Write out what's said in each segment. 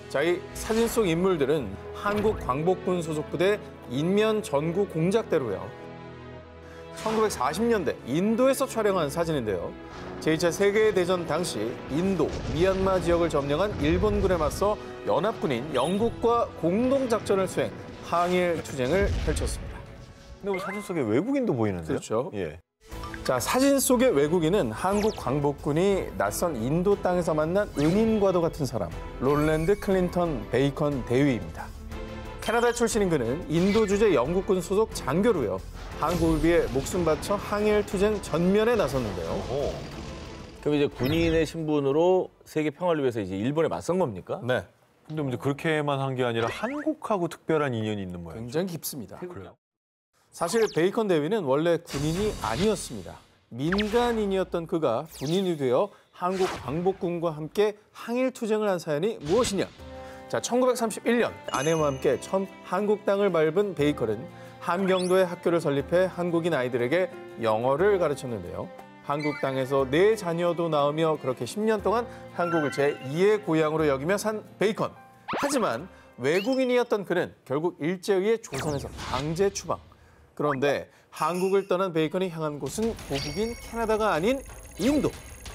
자, 이 사진 속 인물들은 한국 광복군 소속 부대 인면 전구 공작대로요. 1940년대 인도에서 촬영한 사진인데요. 제2차 세계대전 당시 인도, 미얀마 지역을 점령한 일본군에 맞서 연합군인 영국과 공동작전을 수행, 항일 투쟁을 펼쳤습니다. 근데 뭐 사진 속에 외국인도 보이는데요? 그렇죠. 예. 자, 사진 속의 외국인은 한국 광복군이 낯선 인도 땅에서 만난 은인과도 같은 사람, 롤랜드 클린턴 베이컨 대위입니다. 캐나다 출신인 그는 인도 주재 영국군 소속 장교로요. 한국을 위해 목숨 바쳐 항일 투쟁 전면에 나섰는데요. 그럼 이제 군인의 신분으로 세계 평화를 위해서 이제 일본에 맞선 겁니까? 네, 근데 이제 그렇게만 한 게 아니라 한국하고 특별한 인연이 있는 모양이죠. 굉장히 깊습니다. 그래요? 사실 베이컨 대위는 원래 군인이 아니었습니다. 민간인이었던 그가 군인이 되어 한국 광복군과 함께 항일 투쟁을 한 사연이 무엇이냐? 자, 1931년 아내와 함께 처음 한국 땅을 밟은 베이컨은 함경도에 학교를 설립해 한국인 아이들에게 영어를 가르쳤는데요. 한국 땅에서 네 자녀도 낳으며 그렇게 10년 동안 한국을 제2의 고향으로 여기며 산 베이컨. 하지만 외국인이었던 그는 결국 일제에 의해 조선에서 강제 추방. 그런데 한국을 떠난 베이컨이 향한 곳은 고국인 캐나다가 아닌 인도.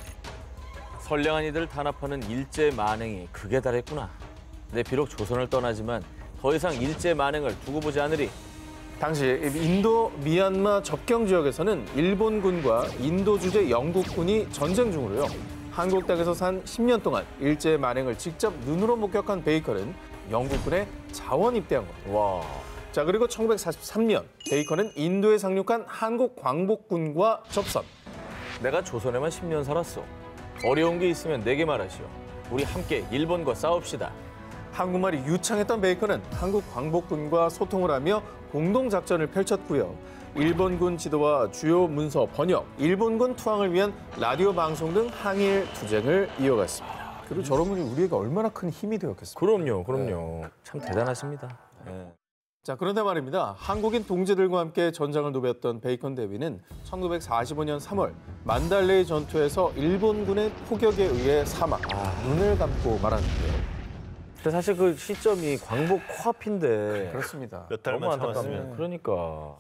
선량한 이들을 탄압하는 일제 만행이 극에 달했구나. 근데 비록 조선을 떠나지만 더 이상 일제 만행을 두고 보지 않으리. 당시 인도 미얀마 접경 지역에서는 일본군과 인도 주재 영국군이 전쟁 중으로요. 한국 땅에서 산 10년 동안 일제 만행을 직접 눈으로 목격한 베이컨은 영국군에 자원 입대한 겁니다. 와. 자, 그리고 1943년 베이컨은 인도에 상륙한 한국 광복군과 접선. 내가 조선에만 10년 살았어. 어려운 게 있으면 내게 말하시오. 우리 함께 일본과 싸웁시다. 한국말이 유창했던 베이컨은 한국 광복군과 소통을 하며 공동작전을 펼쳤고요. 일본군 지도와 주요 문서 번역, 일본군 투항을 위한 라디오 방송 등 항일 투쟁을 이어갔습니다. 그리고 저런 분이 우리에게 얼마나 큰 힘이 되었겠습니까? 그럼요. 참 대단하십니다. 네. 자, 그런데 말입니다. 한국인 동지들과 함께 전장을 노렸던 베이컨 대위는 1945년 3월 만달레이 전투에서 일본군의 포격에 의해 사망, 눈을 감고 말았는데요. 근데 사실 그 시점이 광복 코앞인데 그렇습니다. 몇 달만 너무 안타깝네. 참았으면. 그러니까.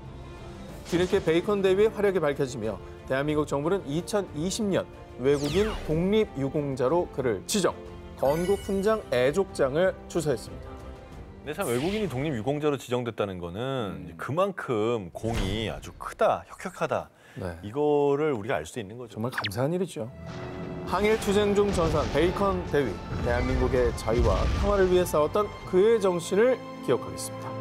뒤늦게 베이컨 대위의 활약이 밝혀지며 대한민국 정부는 2020년 외국인 독립유공자로 그를 지정, 건국훈장 애족장을 주서했습니다. 근데 참 외국인이 독립유공자로 지정됐다는 거는 이제 그만큼 공이 아주 크다, 혁혁하다. 네. 이거를 우리가 알 수 있는 거죠. 정말 감사한 일이죠. 항일 투쟁 중 전사한 베이컨 대위, 대한민국의 자유와 평화를 위해 싸웠던 그의 정신을 기억하겠습니다.